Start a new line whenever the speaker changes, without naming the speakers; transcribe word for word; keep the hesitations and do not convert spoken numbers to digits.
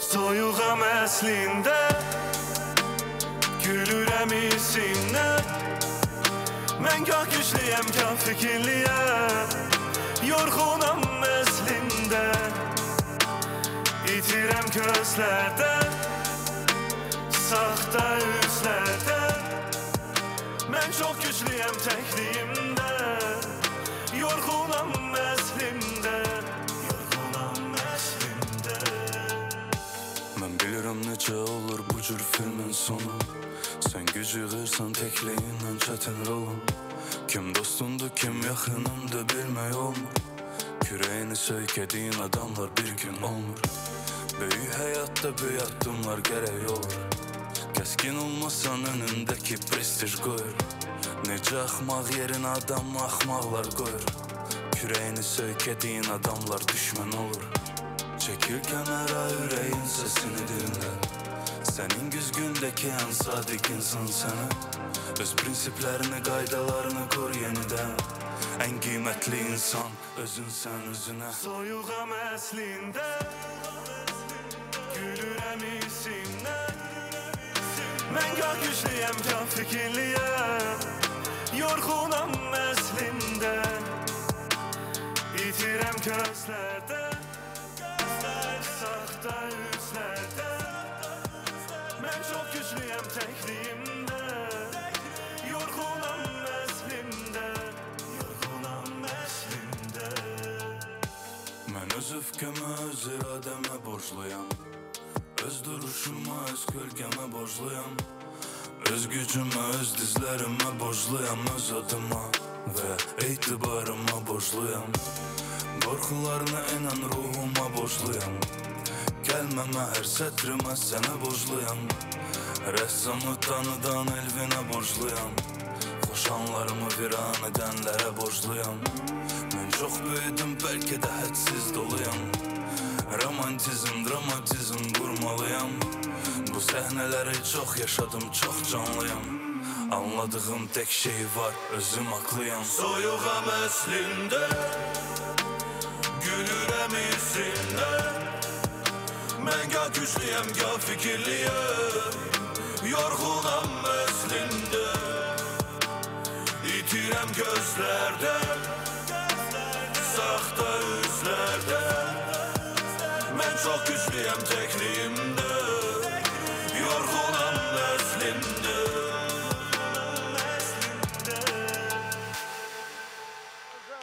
Soyuğam əslində, gülürəm isimdən. Mən gah güclüyəm, gah fikirliyəm, yorğunam əslində. İtirəm gözlərdən, saxta üzlərdən. Mən çox güclüyəm təkliyimdə, yorğunam əslində. Yorğunam əslində.
Mən bilirəm necə olur bu cür filmin sonu. Sən gücü yığırsan təkliyindən çətin rolun. Kim dostundur, kim yaxınındır bilmək olmur. Kürəyini söykədiyin adamlar bir gün olmur. Böyük həyatda böyük addımlar gərək olur. Kəskin olmasan önündəki prestij qoyur. Necə axmaq yerinə adam axmaqlar qoyur. Kürəyini söykədiyin adamlar düşmən olur. Çəkil kənara, ürəyin səsini dinlə. Sənin güzgündəki ən sadiq insan sənə. Öz prinsiplərini, qaydalarını qur yenidən. Ən qiymətli insan özünsən özünə.
Soyuğam əslində, gülürəm isimdən. Mən gah güclüyəm, gah fikirliyəm, yorğunam əslində. İtirəm gözlərdən, saxta üzlərdən. Mən çox güclüyəm təkliyimdə, yorğunam əslində. Yorğunam əslində.
Mən öz öfkəmə, öz iradəmə borcluyam. Öz duruşuma, öz kölgəmə borcluyam. Öz gücümə, öz dizlərimə borcluyam. Öz adıma və etibarıma borcluyam. Qorxularına enan ruhuma borcluyam. Gəlməmə, hər sətrimə sənə borcluyam. Rəssamı tanıdan elvinə borcluyam. Xoşanlarımı viran edənlərə borcluyam. Mən çox böyüdüm, bəlkə də hədsiz doluyam. Romantizm, dramatizm qurmalıyam. Bu səhnələri çox yaşadım, çox canlıyam. Anladığım tək şey var, özüm haqlıyam.
Soyuğam əslində, gülürəm isimdən. Mən gah güclüyəm, gah fikirliyəm, yorğunam əslində. İtirəm gözlərdən, saxta üzlərdən. Mən çox güclüyəm təkliyimdə.